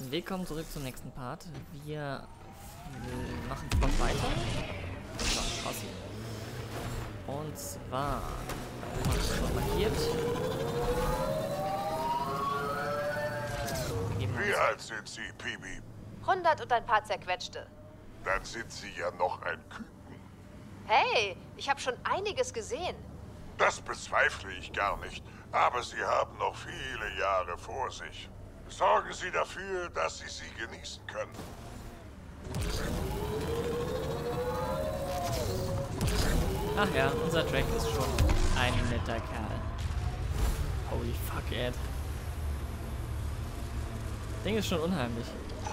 Willkommen zurück zum nächsten Part. Wir machen flott weiter. So, raus hier. Und zwar habe ich schon markiert. Wie alt sind Sie, Pibi? 100 und ein paar zerquetschte. Dann sind Sie ja noch ein Küken. Hey, ich habe schon einiges gesehen. Das bezweifle ich gar nicht. Aber Sie haben noch viele Jahre vor sich. Sorgen Sie dafür, dass Sie sie genießen können. Ach ja, unser Drake ist schon ein netter Kerl. Holy fuck, Ed. Das Ding ist schon unheimlich.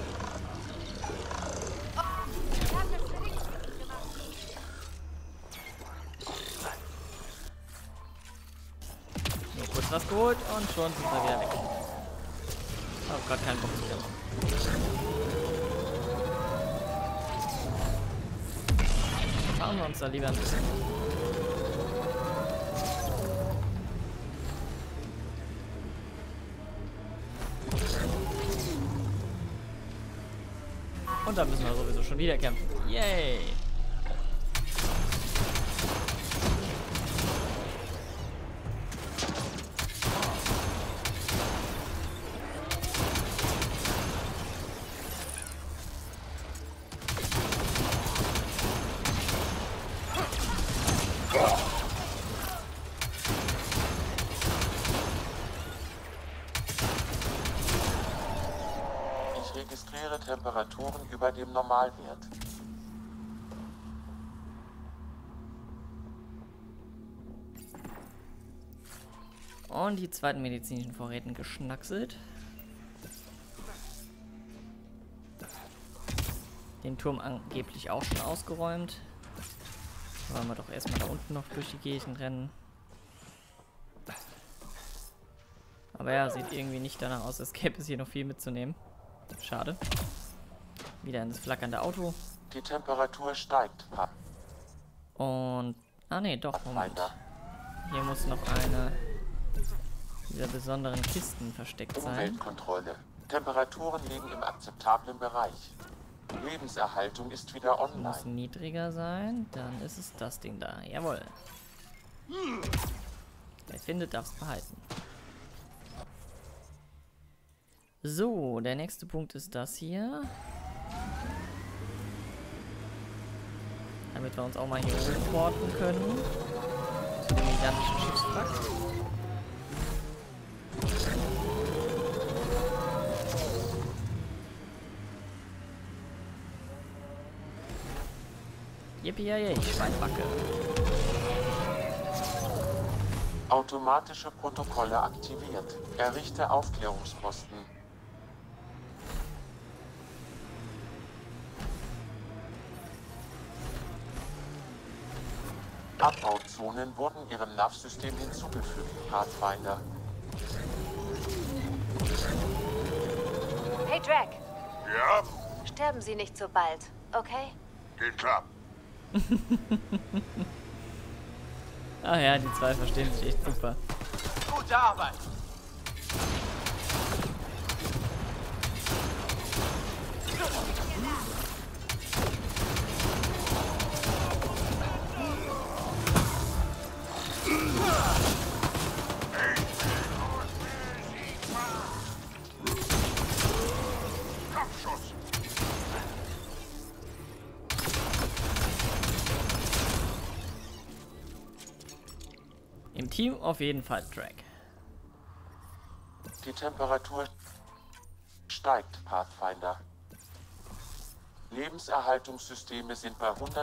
Nur kurz was geholt und schon sind wir wieder weg. Oh Gott, kein Bock zu kämpfen. Schauen wir uns da lieber ein bisschen. Und da müssen wir sowieso schon wieder kämpfen. Yay! Ich registriere Temperaturen über dem Normalwert. Und die zweiten medizinischen Vorräten geschnackselt. Den Turm angeblich auch schon ausgeräumt. Wollen wir doch erstmal da unten noch durch die Gegend rennen. Aber ja, sieht irgendwie nicht danach aus, als gäbe es hier noch viel mitzunehmen. Schade. Wieder in das flackernde Auto. Die Temperatur steigt. Und... Ah ne, doch, Moment. Pathfinder. Hier muss noch eine dieser besonderen Kisten versteckt sein. Umweltkontrolle. Temperaturen liegen im akzeptablen Bereich. Lebenserhaltung ist wieder Muss online. niedriger sein, dann ist es das Ding da. Jawohl. Wer findet, darf es behalten. So, der nächste Punkt ist das hier. Damit wir uns auch mal hier hochporten können. Zu dem gigantischen Schiffswrack. Yippie, Schweinbacke. Automatische Protokolle aktiviert. Errichte Aufklärungsposten. Abbauzonen wurden ihrem NAV-System hinzugefügt, Pathfinder. Hey, Drac, Ja, sterben Sie nicht so bald, okay? geht klar. Ach ja, die zwei verstehen sich echt super. Gute Arbeit! Kampfschuss. Im Team auf jeden Fall Drake. Die Temperatur steigt, Pathfinder. Lebenserhaltungssysteme sind bei 100%.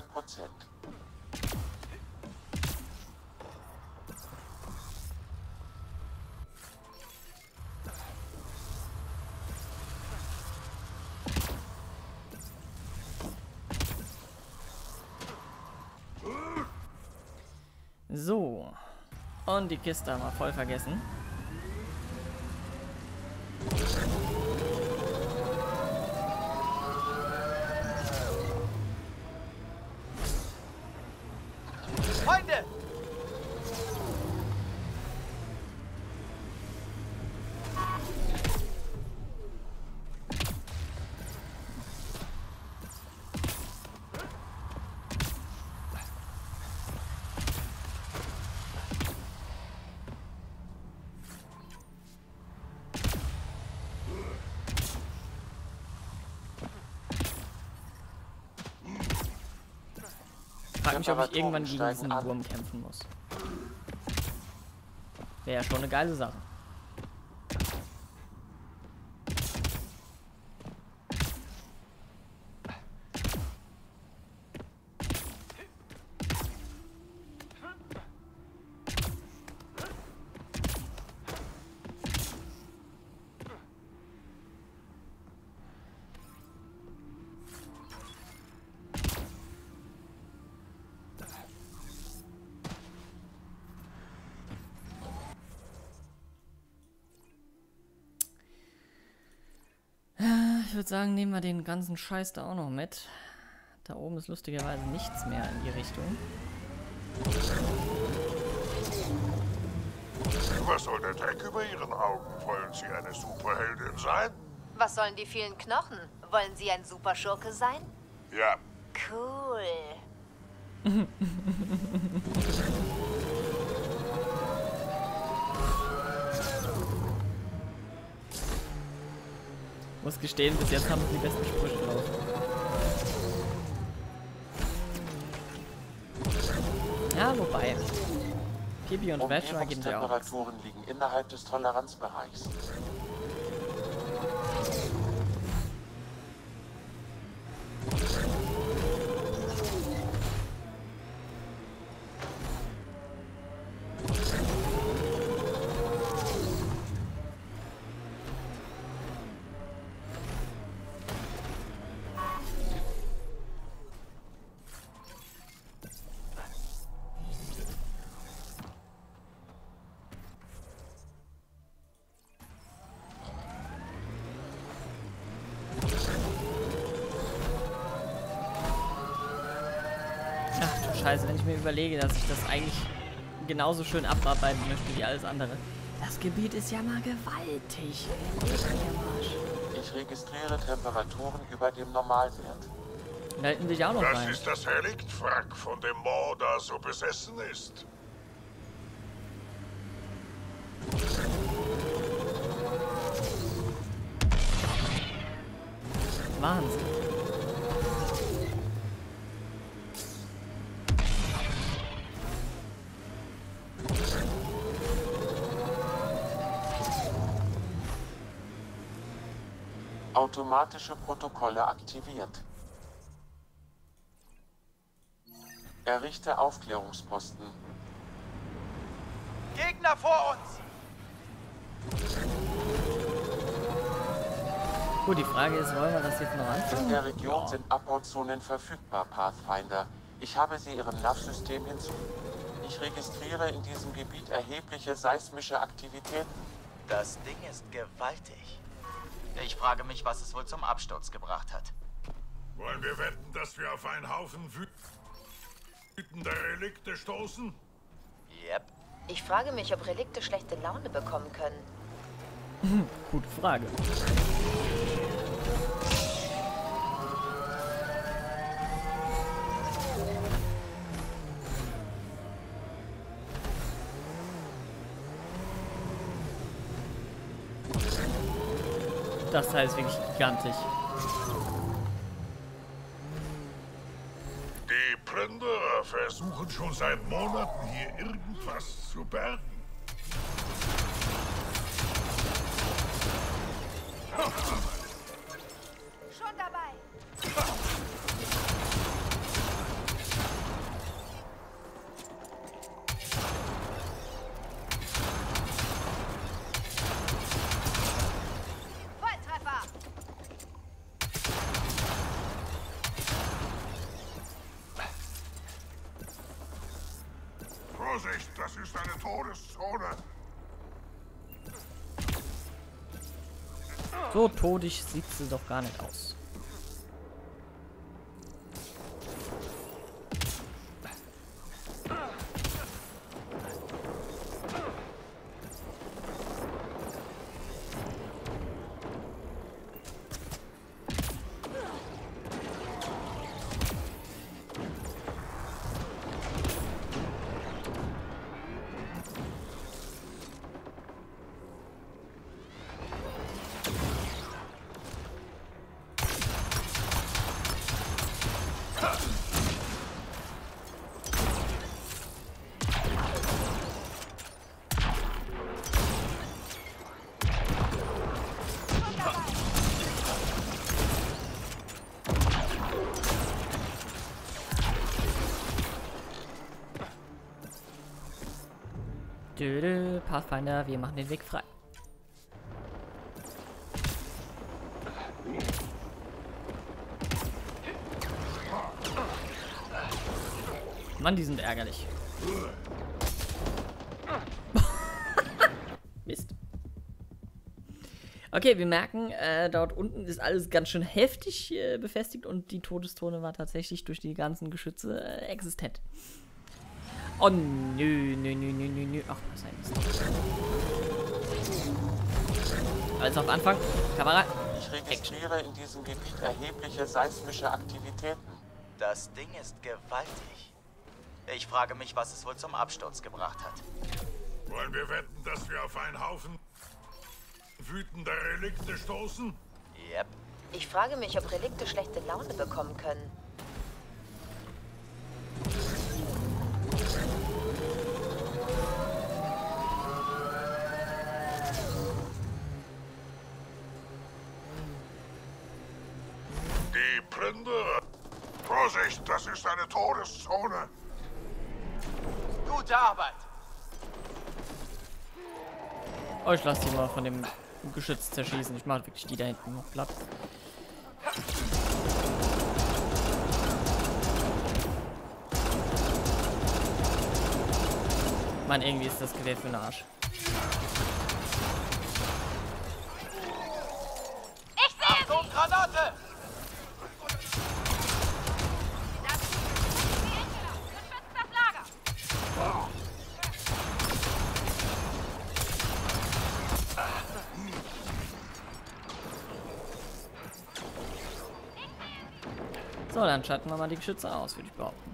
So. Und die Kiste haben wir voll vergessen. Freunde! frage mich, ob ich irgendwann gegen diesen Wurm kämpfen muss. Wäre ja schon eine geile Sache. Ich würde sagen, nehmen wir den ganzen Scheiß da auch noch mit. Da oben ist lustigerweise nichts mehr in die Richtung. Was soll der Dreck über Ihren Augen? Wollen Sie eine Superheldin sein? Was sollen die vielen Knochen? Wollen Sie ein Superschurke sein? Ja. Cool. Muss gestehen, bis jetzt haben sie die besten Sprüche drauf. Ja, wobei. Pipi und Vetra geben sie auch. Temperaturen liegen innerhalb des Toleranzbereichs. Scheiße, wenn ich mir überlege, dass ich das eigentlich genauso schön abarbeiten möchte wie alles andere. Das Gebiet ist ja mal gewaltig. Ich registriere Temperaturen über dem Normalwert. Da hätten wir ja auch noch Das rein. ist das Reliktwrack, von dem Mordor so besessen ist. Wahnsinn. Automatische Protokolle aktiviert. Errichte Aufklärungsposten. Gegner vor uns! Gut, die Frage ist, wollen wir das jetzt noch In anfangen? der Region sind Abbauzonen verfügbar, Pathfinder. Ich habe sie Ihrem NAV-System hinzugefügt. Ich registriere in diesem Gebiet erhebliche seismische Aktivitäten. Das Ding ist gewaltig. Ich frage mich, was es wohl zum Absturz gebracht hat. Wollen wir wetten, dass wir auf einen Haufen wütender Relikte stoßen? Yep. Ich frage mich, ob Relikte schlechte Laune bekommen können. Gute Frage. Das Teil ist wirklich gigantisch. Die Plünderer versuchen schon seit Monaten hier irgendwas zu bergen. Schon dabei. Volltreffer. Vorsicht, das ist eine Todeszone. So todig sieht sie doch gar nicht aus. Pathfinder, wir machen den Weg frei. Mann, die sind ärgerlich. Mist. Okay, wir merken, dort unten ist alles ganz schön heftig befestigt und die Todeszone war tatsächlich durch die ganzen Geschütze existent. Oh, nö. Ach, was ist das? Also auf Anfang. Kamera. Ich registriere in diesem Gebiet erhebliche seismische Aktivitäten. Das Ding ist gewaltig. Ich frage mich, was es wohl zum Absturz gebracht hat. Wollen wir wetten, dass wir auf einen Haufen wütender Relikte stoßen? Yep. Ich frage mich, ob Relikte schlechte Laune bekommen können. Die Plünderer. Vorsicht, das ist eine Todeszone. Gute Arbeit. Oh, ich lasse die mal von dem Geschütz zerschießen. Ich mache wirklich die da hinten noch platt. Mann, irgendwie ist das Gewehr für den Arsch. Ich sehe Achtung, Granate! das Lager! So, dann schalten wir mal die Geschütze aus, würde ich behaupten.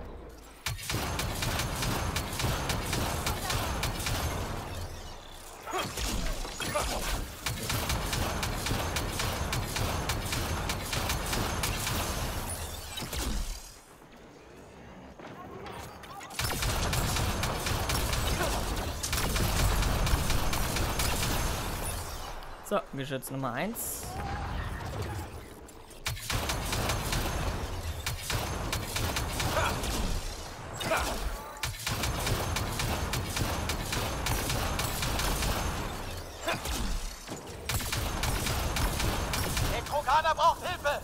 So, Geschütz Nummer 1. Der Kroganer braucht Hilfe!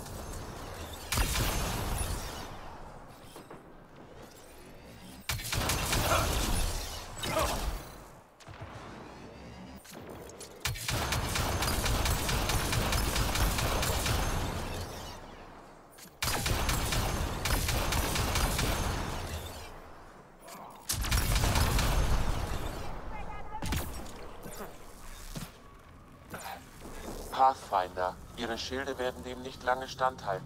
Pathfinder. Ihre Schilde werden dem nicht lange standhalten.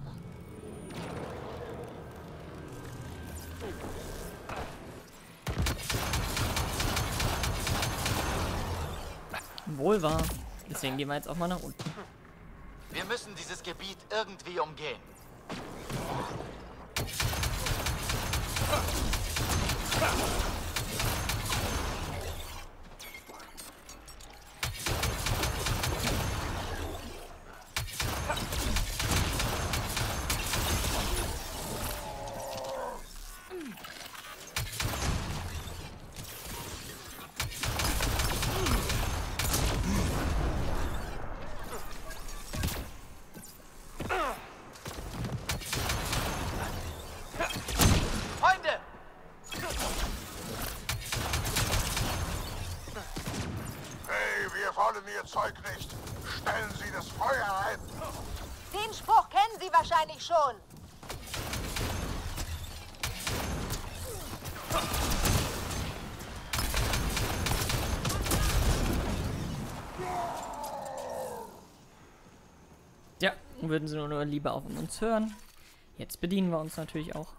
Wohl wahr. Deswegen gehen wir jetzt auch mal nach unten. Wir müssen dieses Gebiet irgendwie umgehen. Freunde! Hey, wir wollen Ihr Zeug nicht. Stellen Sie das Feuer ein. Den Spruch kennen Sie wahrscheinlich schon. Ja, würden sie nur lieber auf uns hören. Jetzt bedienen wir uns natürlich auch.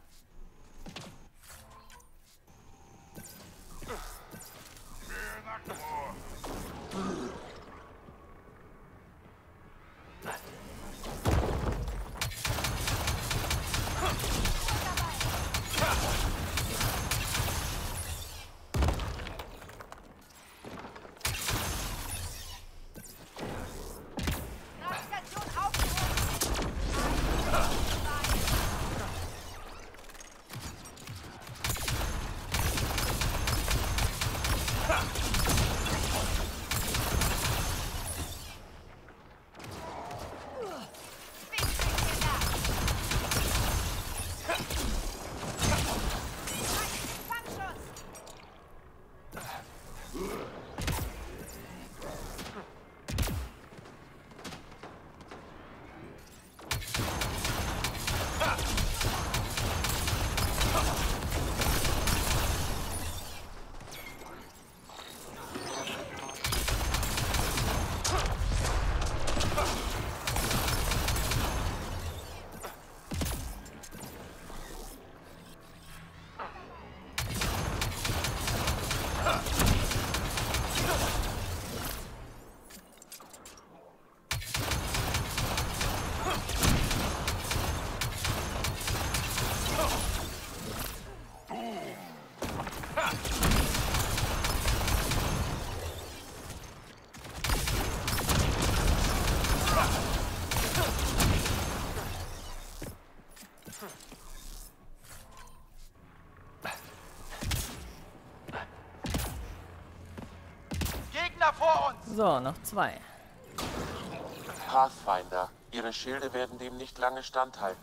Gegner vor uns! So, noch 2. Pathfinder, Ihre Schilde werden dem nicht lange standhalten.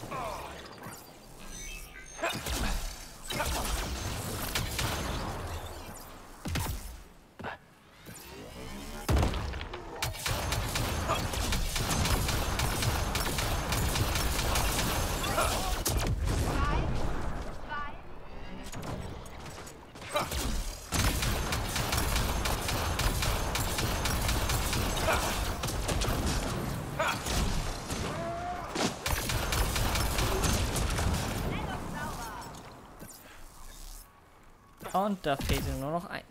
Und da fehlte nur noch 1.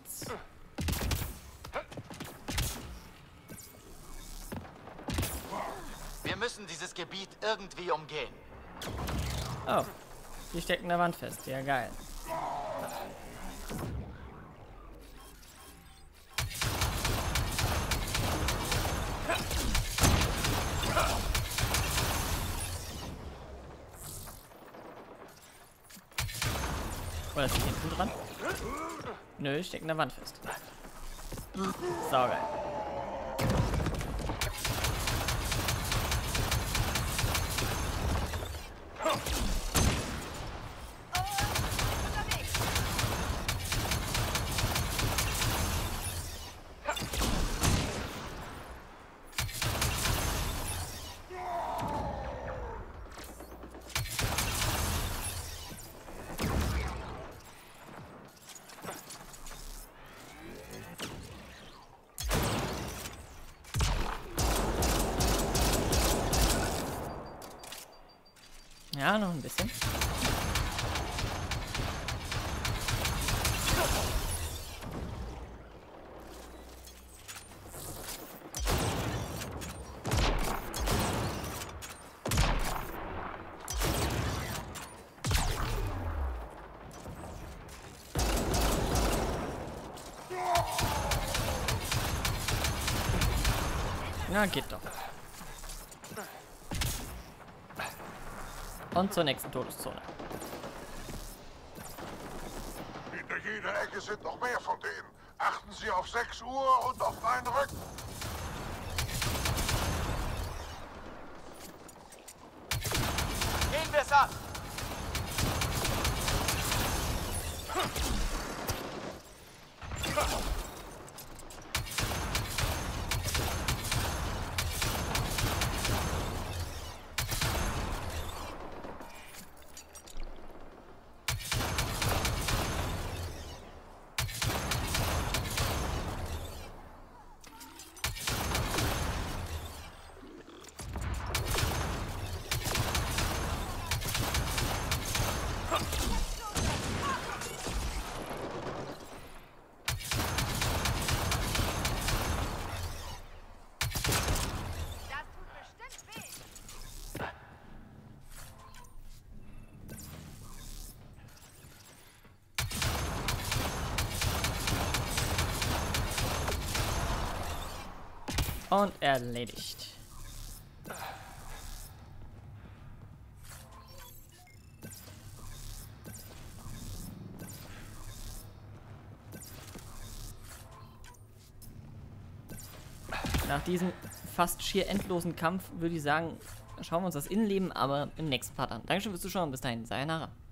Wir müssen dieses Gebiet irgendwie umgehen. Oh, die stecken in der Wand fest. Ja, geil. Oder ist die hinten dran? Nö, steckt in der Wand fest. Saugeil. Ja, noch ein bisschen. Na, geht doch. Und zur nächsten Todeszone. Hinter jeder Ecke sind noch mehr von denen. Achten Sie auf 6 Uhr und auf meinen Rücken. Gehen wir's an! Und erledigt. Nach diesem fast schier endlosen Kampf würde ich sagen, schauen wir uns das Innenleben aber im nächsten Part an. Dankeschön fürs Zuschauen. Bis dahin. Sayonara.